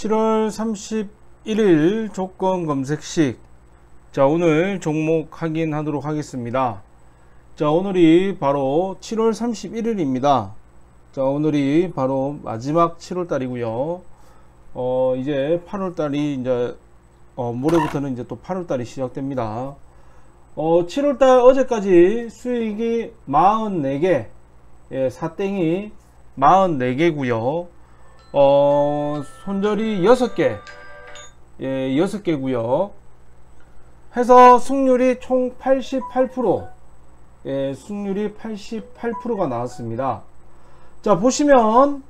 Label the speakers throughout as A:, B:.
A: 7월 31일 조건 검색식. 자, 오늘 종목 확인하도록 하겠습니다. 자, 오늘이 바로 7월 31일입니다. 자, 오늘이 바로 마지막 7월 달이고요. 이제 8월 달이 이제 모레부터는 이제 또 8월 달이 시작됩니다. 7월 달 어제까지 수익이 44개, 예, 사땡이 44개고요. 손절이 6개, 예, 6개고요. 해서 승률이 총 88%, 예, 승률이 88%가 나왔습니다. 자, 보시면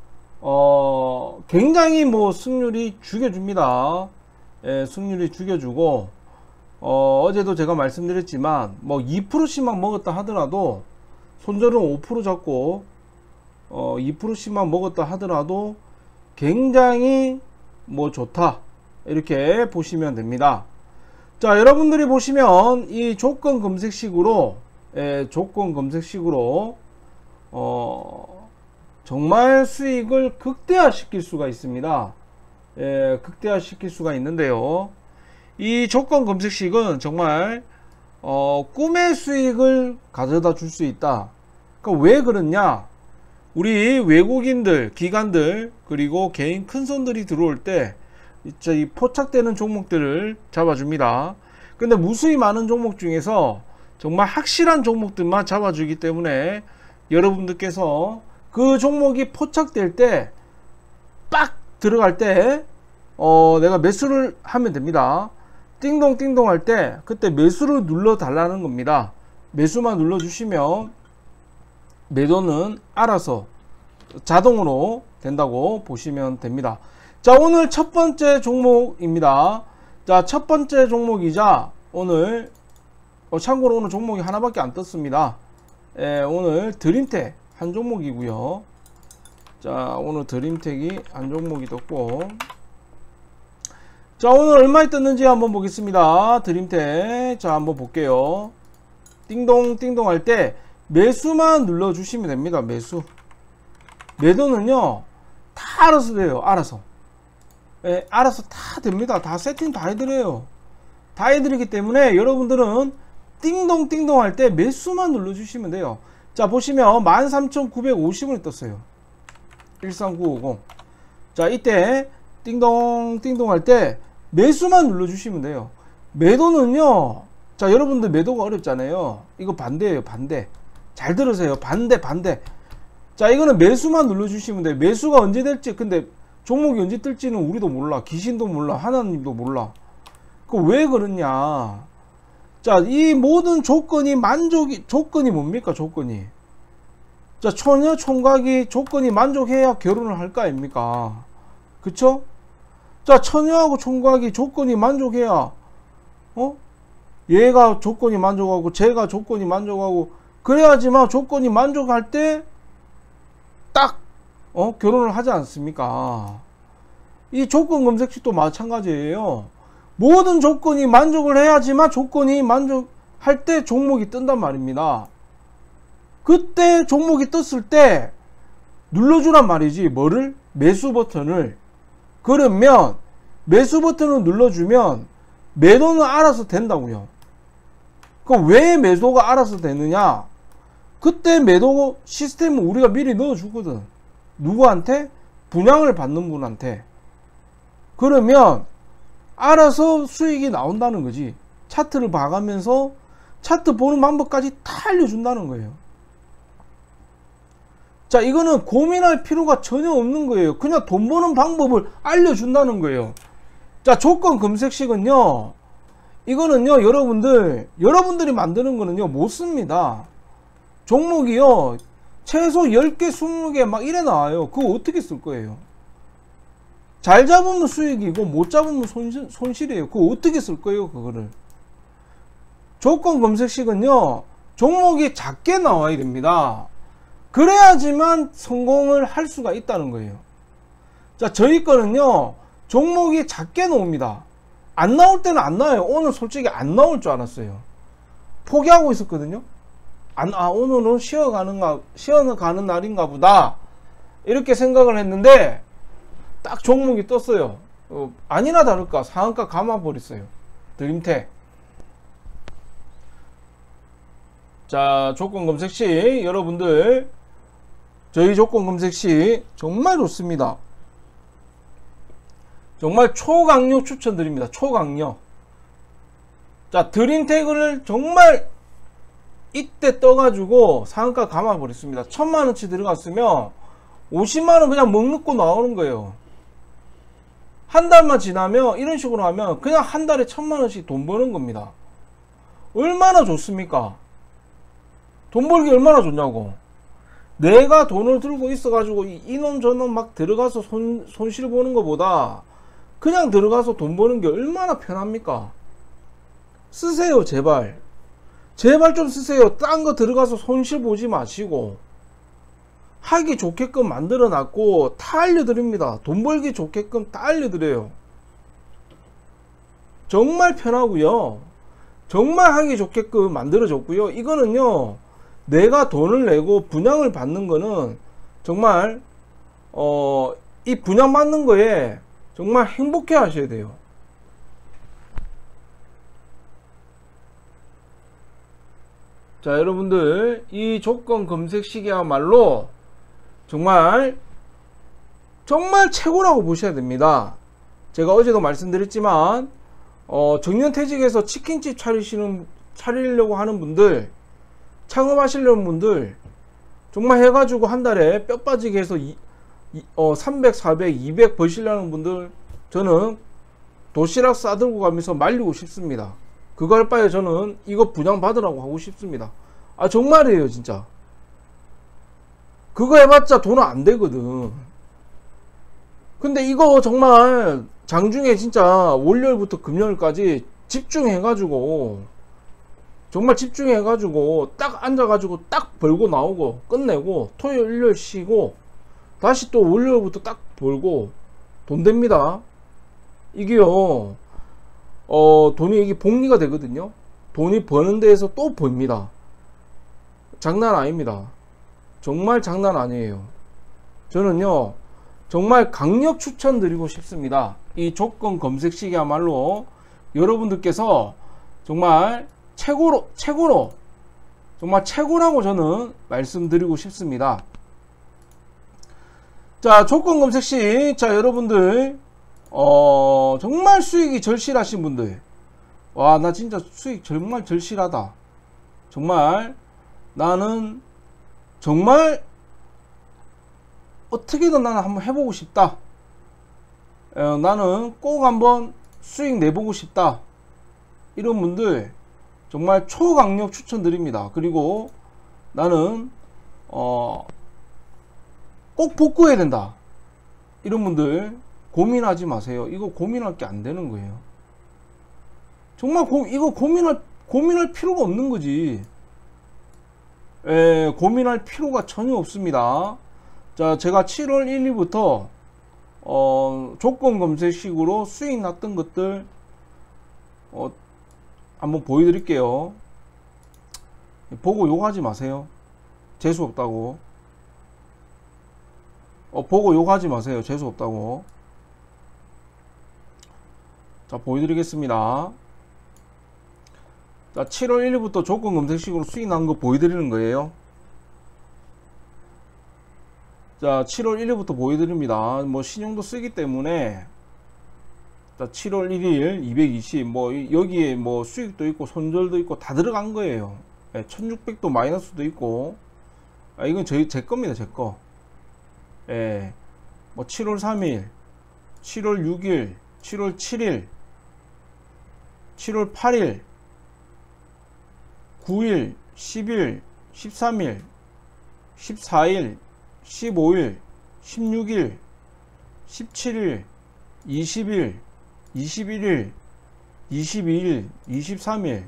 A: 굉장히 뭐 승률이 죽여줍니다. 예, 승률이 죽여주고, 어제도 제가 말씀드렸지만 뭐 2%씩만 먹었다 하더라도, 손절은 5% 잡고 2%씩만 먹었다 하더라도 굉장히 뭐 좋다, 이렇게 보시면 됩니다. 자, 여러분들이 보시면 이 조건 검색식으로, 조건 검색식으로 정말 수익을 극대화시킬 수가 있습니다. 극대화시킬 수가 있는데요, 이 조건 검색식은 정말 꿈의 수익을 가져다 줄 수 있다. 그러니까 왜 그러냐, 우리 외국인들, 기관들, 그리고 개인 큰손들이 들어올 때 이 포착되는 종목들을 잡아줍니다. 근데 무수히 많은 종목 중에서 정말 확실한 종목들만 잡아주기 때문에 여러분들께서 그 종목이 포착될 때, 빡 들어갈 때 내가 매수를 하면 됩니다. 띵동띵동 할 때 그때 매수를 눌러 달라는 겁니다. 매수만 눌러 주시면 매도는 알아서 자동으로 된다고 보시면 됩니다. 자, 오늘 첫 번째 종목입니다. 자, 첫 번째 종목이자 오늘 참고로 오늘 종목이 하나밖에 안 떴습니다. 오늘 드림텍 한 종목이고요. 자, 오늘 드림텍이 한 종목이 떴고, 자, 오늘 얼마에 떴는지 한번 보겠습니다. 드림텍, 자, 한번 볼게요. 띵동 띵동 할 때 매수만 눌러 주시면 됩니다. 매수. 매도는요 다 알아서 돼요. 알아서, 예, 알아서 다 됩니다. 다 세팅 다 해드려요. 다 해드리기 때문에 여러분들은 띵동 띵동 할 때 매수만 눌러 주시면 돼요. 자, 보시면 13,950원이 떴어요. 13950. 자, 이때 띵동 띵동 할 때 매수만 눌러 주시면 돼요. 매도는요, 자, 여러분들 매도가 어렵잖아요. 이거 반대예요. 반대. 잘 들으세요. 반대. 자, 이거는 매수만 눌러 주시면 돼요. 매수가 언제 될지, 근데 종목이 언제 뜰지는 우리도 몰라. 귀신도 몰라. 하나님도 몰라. 그 왜 그러냐, 자, 이 모든 조건이 조건이 뭡니까? 조건이, 자, 처녀 총각이 조건이 만족해야 결혼을 할 거 아닙니까? 그쵸? 자, 처녀하고 총각이 조건이 만족해야 얘가 조건이 만족하고 쟤가 조건이 만족하고 그래야지만 조건이 만족할 때 딱 결혼을 하지 않습니까? 이 조건 검색식도 마찬가지예요. 모든 조건이 만족을 해야지만 조건이 만족할 때 종목이 뜬단 말입니다. 그때 종목이 떴을 때 눌러주란 말이지. 뭐를? 매수 버튼을. 그러면 매수 버튼을 눌러주면 매도는 알아서 된다고요. 그럼 왜 매도가 알아서 되느냐, 그때 매도 시스템은 우리가 미리 넣어주거든. 누구한테? 분양을 받는 분한테. 그러면 알아서 수익이 나온다는 거지. 차트를 봐가면서 차트 보는 방법까지 다 알려준다는 거예요. 자, 이거는 고민할 필요가 전혀 없는 거예요. 그냥 돈 버는 방법을 알려준다는 거예요. 자, 조건 검색식은요, 이거는요, 여러분들이 만드는 거는요 못 씁니다. 종목이요 최소 10개 20개 막 이래 나와요. 그거 어떻게 쓸 거예요? 잘 잡으면 수익이고 못 잡으면 손실이에요. 그거 어떻게 쓸 거예요? 그거를. 조건 검색식은요 종목이 작게 나와야 됩니다. 그래야지만 성공을 할 수가 있다는 거예요. 자, 저희 거는요 종목이 작게 나옵니다. 안 나올 때는 안 나와요. 오늘 솔직히 안 나올 줄 알았어요. 포기하고 있었거든요. 오늘은 쉬어가는 날인가 보다, 이렇게 생각을 했는데 딱 종목이 떴어요. 아니나 다를까 상한가 감아 버렸어요. 드림텍. 자, 조건 검색 시 여러분들 저희 조건 검색 시 정말 좋습니다. 정말 초강력 추천드립니다. 초강력. 자, 드림텍을 정말 이때 떠가지고 상한가 감아 버렸습니다. 1000만원치 들어갔으면 50만원 그냥 먹고 나오는 거예요. 한 달만 지나면 이런 식으로 하면 그냥 한 달에 1000만원씩 돈 버는 겁니다. 얼마나 좋습니까? 돈 벌기 얼마나 좋냐고. 내가 돈을 들고 있어 가지고 이놈 저놈 막 들어가서 손실 보는 것보다 그냥 들어가서 돈 버는 게 얼마나 편합니까? 쓰세요. 제발 좀 쓰세요. 딴 거 들어가서 손실 보지 마시고 하기 좋게끔 만들어 놨고 다 알려드립니다. 돈 벌기 좋게끔 다 알려드려요. 정말 편하고요. 정말 하기 좋게끔 만들어 줬고요. 이거는요, 내가 돈을 내고 분양을 받는 거는 정말 이 분양 받는 거에 정말 행복해 하셔야 돼요. 자, 여러분들 이 조건 검색 시기야말로 정말 최고라고 보셔야 됩니다. 제가 어제도 말씀드렸지만 정년퇴직해서 치킨집 차리려고 하는 분들, 창업하시려는 분들 정말 해가지고 한 달에 뼈 빠지게 해서 300, 400, 200 버시려는 분들 저는 도시락 싸들고 가면서 말리고 싶습니다. 그거 할 바에 저는 이거 분양 받으라고 하고 싶습니다. 아, 정말이에요. 진짜 그거 해봤자 돈 안 되거든. 근데 이거 정말 장중에 진짜 월요일부터 금요일까지 집중해가지고 정말 집중해가지고 딱 앉아가지고 딱 벌고 나오고 끝내고 토요일 일요일 쉬고 다시 또 월요일부터 딱 벌고 돈 됩니다. 이게요 돈이 이게 복리가 되거든요. 돈이 버는 데에서 또 벌입니다. 장난 아닙니다. 정말 장난 아니에요. 저는요 정말 강력 추천드리고 싶습니다. 이 조건 검색 시기야말로 여러분들께서 정말 최고로 정말 최고라고 저는 말씀드리고 싶습니다. 자, 조건 검색 시, 자, 여러분들 정말 수익이 절실하신 분들, 와, 나 진짜 수익 정말 절실하다, 정말 나는 정말 어떻게든 나는 한번 해보고 싶다, 나는 꼭 한번 수익 내보고 싶다, 이런 분들 정말 초강력 추천드립니다. 그리고 나는 꼭 복구해야 된다, 이런 분들 고민하지 마세요. 이거 고민할 게 안 되는 거예요. 정말 이거 고민할 필요가 없는 거지. 고민할 필요가 전혀 없습니다. 자, 제가 7월 1일부터 조건 검색식으로 수익 났던 것들 한번 보여드릴게요. 보고 욕하지 마세요. 재수 없다고. 보고 욕하지 마세요. 재수 없다고. 자, 보여드리겠습니다. 자, 7월 1일부터 조건 검색식으로 수익 난 거 보여드리는 거예요. 자, 7월 1일부터 보여드립니다. 뭐 신용도 쓰기 때문에, 자, 7월 1일 220, 뭐 여기에 뭐 수익도 있고 손절도 있고 다 들어간 거예요. 1600도 마이너스도 있고. 이건 제 겁니다. 제 거. 뭐 7월 3일, 7월 6일, 7월 7일, 7월 8일, 9일, 10일, 13일, 14일, 15일, 16일, 17일, 20일, 21일, 22일, 23일,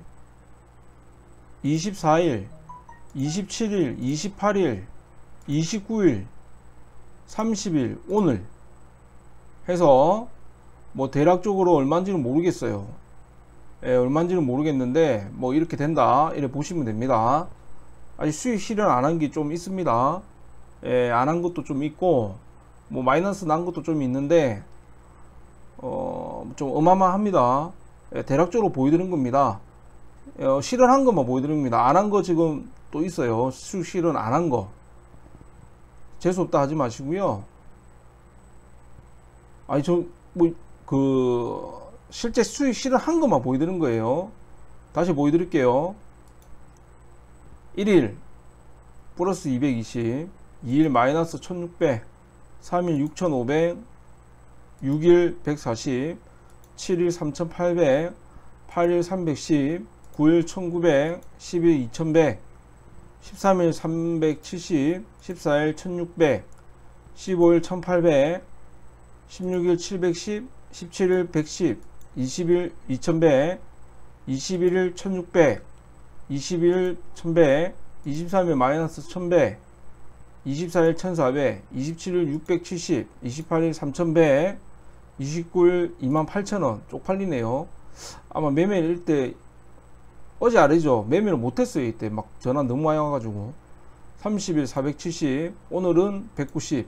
A: 24일, 27일, 28일, 29일, 30일, 오늘 해서 뭐 대략적으로 얼마인지는 모르겠어요. 얼마인지는 모르겠는데 뭐 이렇게 된다, 이렇게 보시면 됩니다. 아직 수익 실현 안 한 게 좀 있습니다. 안 한 것도 좀 있고 뭐 마이너스 난 것도 좀 있는데 좀 어마어마합니다. 예, 대략적으로 보여드린 겁니다. 실현한 것만 보여드린 겁니다. 안 한 거 지금 또 있어요. 수익 실현 안 한 거. 재수없다 하지 마시고요. 아니, 실제 수익 실현한 것만 보여드린 거예요. 다시 보여드릴게요. 1일 플러스 220, 2일 마이너스 1600, 3일 6500, 6일 140, 7일 3800, 8일 310, 9일 1900, 10일 2100, 13일 370, 14일 1600, 15일 1800, 16일 710, 17일 110, 20일 2100, 21일 1600, 20일 1100, 23일 마이너스 1100, 24일 1400, 27일 670, 28일 3100, 29일 28000원 쪽팔리네요. 아마 매매일 때 어제 아래죠. 매매를 못했어요. 이때 막 전화 너무 많이 와가지고. 30일 470, 오늘은 190.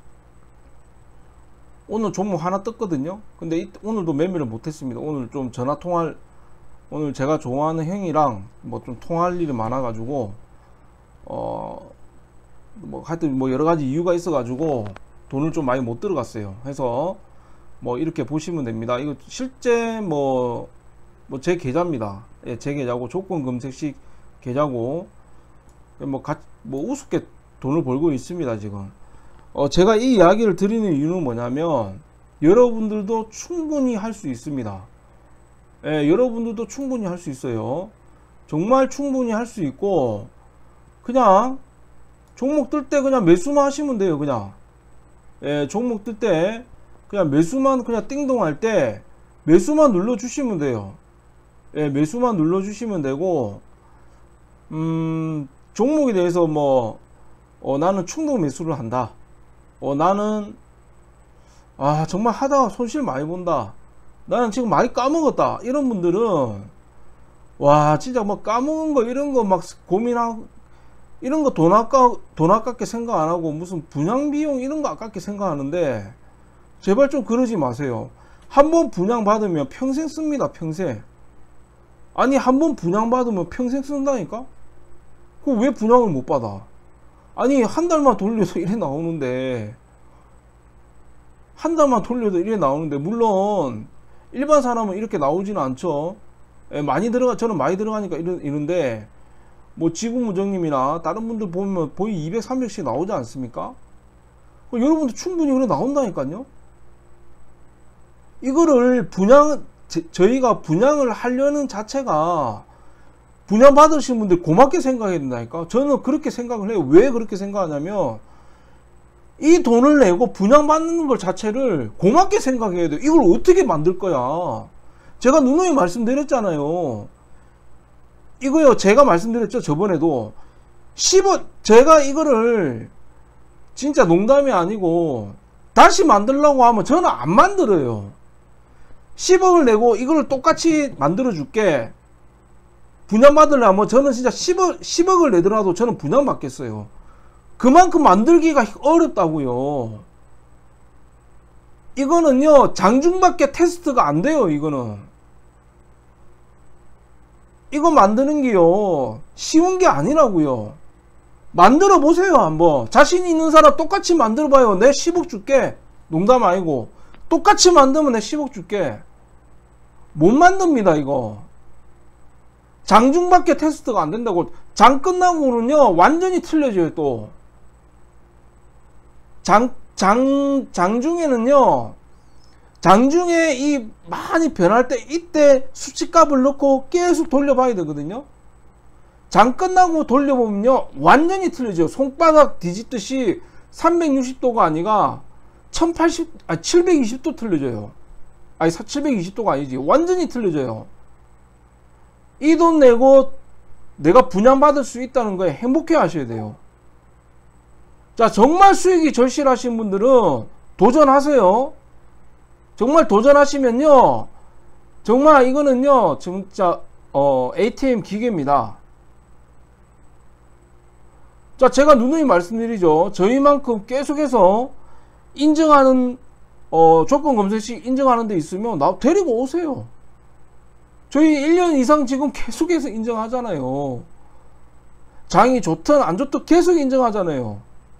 A: 오늘 종목 하나 떴거든요. 근데 오늘도 매매를 못했습니다. 오늘 좀 전화 통화할, 오늘 제가 좋아하는 형이랑 뭐 좀 통화할 일이 많아가지고 뭐 하여튼 뭐 여러가지 이유가 있어가지고 돈을 좀 많이 못 들어갔어요. 해서 뭐 이렇게 보시면 됩니다. 이거 실제 뭐 제 계좌입니다. 예, 제 계좌고 조건 검색식 계좌고 뭐 우습게 돈을 벌고 있습니다. 지금 제가 이 이야기를 드리는 이유는 뭐냐면 여러분들도 충분히 할 수 있습니다. 예, 여러분들도 충분히 할 수 있어요. 정말 충분히 할 수 있고, 그냥 종목 뜰 때 그냥 매수만 하시면 돼요. 그냥 예, 종목 뜰 때 그냥 매수만, 그냥 띵동 할 때 매수만 눌러 주시면 돼요. 예, 매수만 눌러 주시면 되고, 종목에 대해서 뭐 나는 충동 매수를 한다, 나는 정말 하다가 손실 많이 본다, 나는 지금 많이 까먹었다, 이런 분들은 와 진짜 뭐 까먹은 거 이런 거 막 고민하고, 이런 거 돈 아깝게 생각 안 하고 무슨 분양 비용 이런 거 아깝게 생각하는데, 제발 좀 그러지 마세요. 한번 분양 받으면 평생 씁니다. 평생. 아니, 한번 분양 받으면 평생 쓴다니까? 그럼 왜 분양을 못 받아? 아니, 한 달만 돌려도 이래 나오는데, 한 달만 돌려도 이래 나오는데, 물론 일반 사람은 이렇게 나오지는 않죠. 저는 많이 들어가니까 이런데, 뭐 지구무정님이나 다른 분들 보면 거의 200, 300씩 나오지 않습니까? 여러분들 충분히 그래 나온다니까요. 이거를 저희가 분양을 하려는 자체가, 분양 받으신 분들 고맙게 생각해야 된다니까. 저는 그렇게 생각을 해요. 왜 그렇게 생각하냐면, 이 돈을 내고 분양 받는 것 자체를 고맙게 생각해야 돼요. 이걸 어떻게 만들 거야? 제가 누누이 말씀드렸잖아요. 이거요, 제가 말씀드렸죠. 저번에도 10억, 제가 이거를 진짜 농담이 아니고 다시 만들려고 하면 저는 안 만들어요. 10억을 내고 이거를 똑같이 만들어 줄게, 분양 받으려면 저는 진짜 10억을 내더라도 저는 분양 받겠어요. 그만큼 만들기가 어렵다고요. 이거는요, 장중밖에 테스트가 안 돼요. 이거 만드는 게요, 쉬운 게 아니라고요. 만들어 보세요. 한번 자신 있는 사람 똑같이 만들어 봐요. 내 10억 줄게. 농담 아니고 똑같이 만들면 내 10억 줄게. 못 만듭니다. 이거 장중밖에 테스트가 안 된다고. 장 끝나고는요 완전히 틀려져요. 또 장중에는요, 장중에 이 많이 변할 때 이때 수치값을 넣고 계속 돌려봐야 되거든요. 장 끝나고 돌려보면요 완전히 틀려져요. 손바닥 뒤집듯이 360도가 아니라 720도 틀려져요. 아니 720도가 아니지, 완전히 틀려져요. 이 돈 내고 내가 분양받을 수 있다는 거에 행복해 하셔야 돼요. 자, 정말 수익이 절실하신 분들은 도전하세요. 정말 도전하시면요, 정말 이거는요 진짜 ATM 기계입니다. 자, 제가 누누이 말씀드리죠. 저희만큼 계속해서 인정하는 조건 검색시 인정하는 데 있으면 나 데리고 오세요. 저희 1년 이상 지금 계속해서 인정하잖아요. 장이 좋든 안 좋든 계속 인정하잖아요.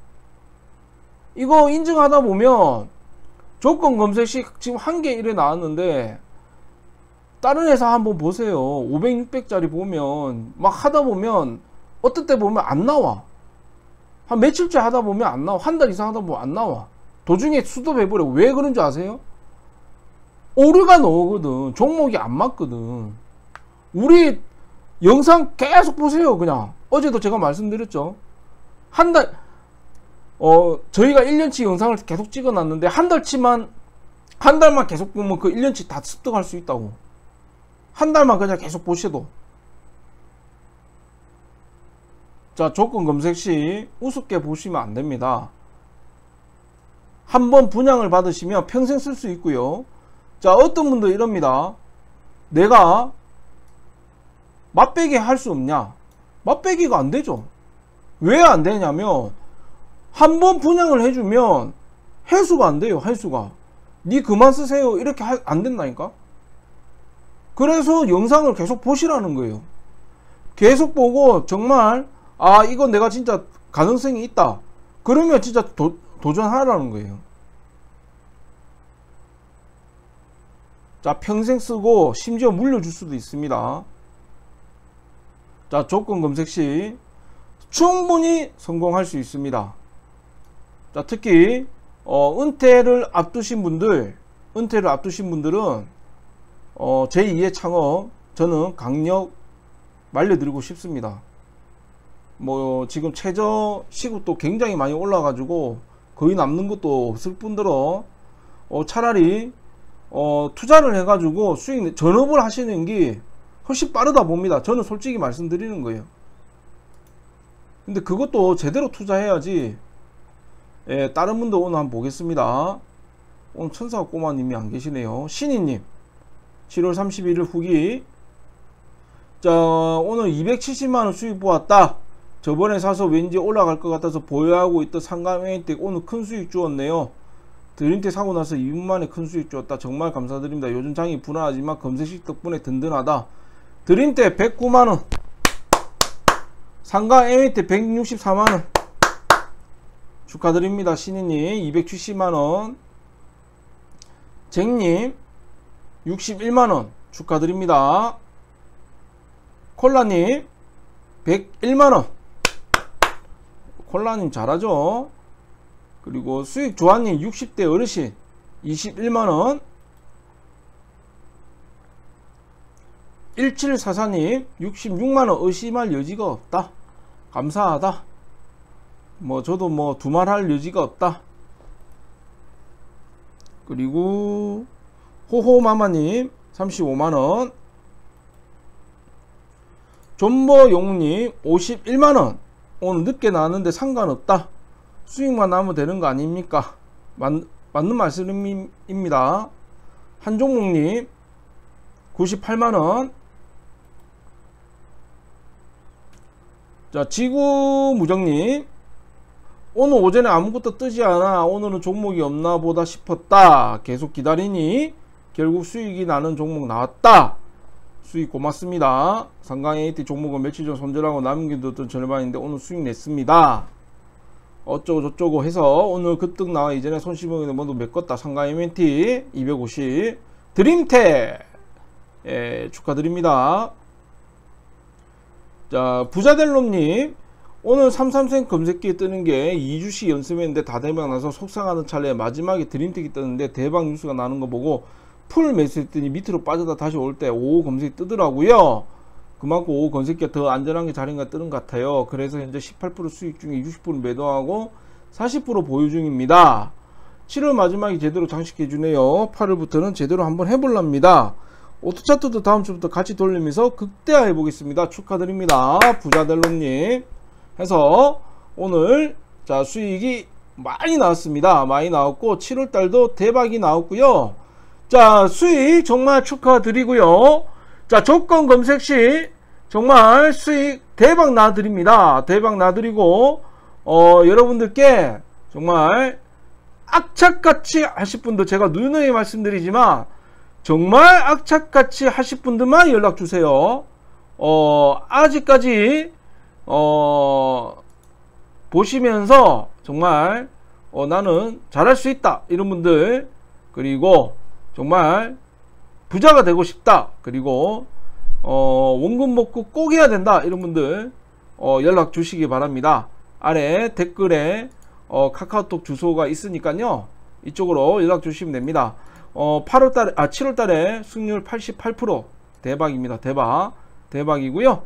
A: 이거 인정하다 보면 조건 검색시 지금 1개 이래 나왔는데 다른 회사 한번 보세요. 500, 600짜리 보면 막 하다 보면 어떤 때 보면 안 나와. 한 며칠째 하다 보면 안 나와. 한 달 이상 하다 보면 안 나와. 도중에 수도해버려. 왜 그런 줄 아세요? 오류가 나오거든. 종목이 안 맞거든. 우리 영상 계속 보세요. 그냥 어제도 제가 말씀드렸죠. 저희가 1년치 영상을 계속 찍어 놨는데 한 달만 계속 보면 그 1년치 다 습득할 수 있다고. 한 달만 그냥 계속 보셔도. 자, 조건 검색 시 우습게 보시면 안 됩니다. 한번 분양을 받으시면 평생 쓸 수 있고요. 자, 어떤 분도 이럽니다. 내가 맛배기 할 수 없냐? 맛배기가 안 되죠. 왜 안 되냐면 한번 분양을 해주면 회수가 안 돼요. 회수가. 니 그만 쓰세요. 이렇게 안 된다니까. 그래서 영상을 계속 보시라는 거예요. 계속 보고 정말 이건 내가 진짜 가능성이 있다. 그러면 진짜 도전하라는 거예요. 자, 평생 쓰고 심지어 물려줄 수도 있습니다. 자, 조건 검색 시 충분히 성공할 수 있습니다. 자, 특히 은퇴를 앞두신 분들은 제2의 창업 저는 강력 말려드리고 싶습니다. 뭐 지금 최저 시급도 굉장히 많이 올라가지고 거의 남는 것도 없을 뿐더러 차라리 투자를 해가지고 수익 전업을 하시는 게 훨씬 빠르다 봅니다. 저는 솔직히 말씀드리는 거예요. 근데 그것도 제대로 투자해야지. 예, 다른 분도 오늘 한번 보겠습니다. 오늘 천사가 꼬마님이 안 계시네요. 신이님 7월 31일 후기. 자, 오늘 270만원 수익 보았다. 저번에 사서 왠지 올라갈 것 같아서 보유하고 있던 상가MA텍 오늘 큰 수익 주었네요. 드림텍 사고 나서 2분 만에 큰 수익 주었다. 정말 감사드립니다. 요즘 장이 불안하지만 검색식 덕분에 든든하다. 드림텍 109만원, 상가MA텍 164만원 축하드립니다. 신이님 270만원, 쟁님 61만원 축하드립니다. 콜라님 101만원, 콜라님 잘하죠. 그리고 수익 조아님 60대 어르신 21만원, 1744님 66만원 의심할 여지가 없다. 감사하다. 뭐 저도 뭐 두말할 여지가 없다. 그리고 호호마마님 35만원, 존버용님 51만원. 오늘 늦게 나왔는데 상관없다. 수익만 나면 되는 거 아닙니까? 맞는 말씀입니다. 한종목님 98만원. 자, 지구무정님 오늘 오전에 아무것도 뜨지 않아. 오늘은 종목이 없나 보다 싶었다. 계속 기다리니 결국 수익이 나는 종목 나왔다. 수익 고맙습니다. 상강AT 종목은 며칠 전 손절하고 남겨뒀던 절반인데 오늘 수익 냈습니다. 어쩌고 저쩌고 해서 오늘 급등 나와 이전에 손실보기는 모두 메꿨다. 상강MT 250, 드림텍 축하드립니다. 자, 부자델롬님 오늘 33생 검색기에 뜨는 게 2주씩 연습했는데 다 대박 나서 속상하는 찰나에 마지막에 드림텍이 뜨는데 대박 뉴스가 나는 거 보고 풀 매수했더니 밑으로 빠져다 다시 올 때 55 검색이 뜨더라고요. 그만큼 55 검색기가 더 안전한 게 자리가 뜨는 것 같아요. 그래서 현재 18% 수익 중에 60% 매도하고 40% 보유 중입니다. 7월 마지막에 제대로 장식해 주네요. 8월부터는 제대로 한번 해볼랍니다. 오토차트도 다음 주부터 같이 돌리면서 극대화해 보겠습니다. 축하드립니다. 부자델롬님 해서 오늘 자 수익이 많이 나왔습니다. 많이 나왔고 7월달도 대박이 나왔고요. 자, 수익 정말 축하드리고요. 자, 조건 검색 시 정말 수익 대박 나드립니다. 대박 나드리고 여러분들께 정말 악착같이 하실 분들 제가 누누이 말씀드리지만 정말 악착같이 하실 분들만 연락 주세요. 아직까지 보시면서 정말 나는 잘할 수 있다 이런 분들, 그리고 정말 부자가 되고 싶다, 그리고 원금 복구 꼭 해야 된다 이런 분들 연락 주시기 바랍니다. 아래 댓글에 카카오톡 주소가 있으니까요, 이쪽으로 연락 주시면 됩니다. 7월달에 수익률 88% 대박입니다. 대박이고요.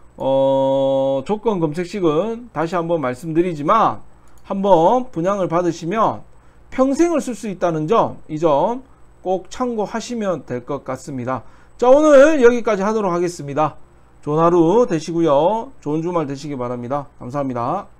A: 조건 검색식은 다시 한번 말씀드리지만 한번 분양을 받으시면 평생을 쓸 수 있다는 점, 이 점 꼭 참고하시면 될 것 같습니다. 자, 오늘 여기까지 하도록 하겠습니다. 좋은 하루 되시고요. 좋은 주말 되시기 바랍니다. 감사합니다.